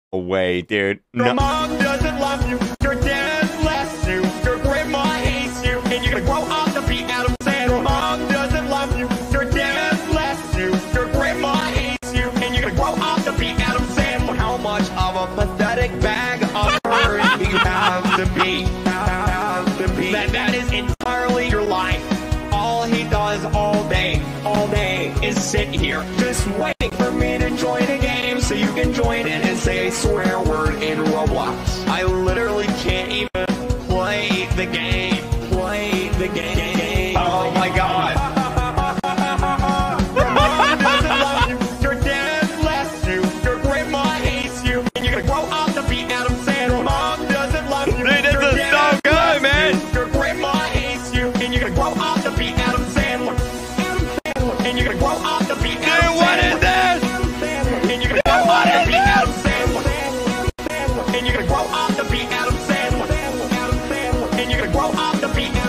way, dude. Your No. mom doesn't love you, your dad bless you, your grandma hates you, and you're gonna grow up to be Adam Sandler. Your mom doesn't love you, your dad bless you, your grandma hates you, and you're gonna grow up to be Adam Sandler. How much of a pathetic bag of courage you have to be? That is entirely your life. All he does all day is sit here, just waiting for me to join a game so you can join in and say a swear word in Roblox. I literally can't even play the game. Oh my god. Your mom doesn't love you, your dad bless you, your grandma hates you, and you're gonna grow up to be Adam Sandler. Your mom doesn't love you, Dude, this your is dad so good, man. you, your grandma hates you, and you're gonna grow up to be Adam Sandler. And you're gonna grow up to be Adam Sandler. Dude, what is this? And you're gonna grow up to be Adam Sandler. And you're gonna grow up to be Adam Sandler. And you're gonna grow up to be Adam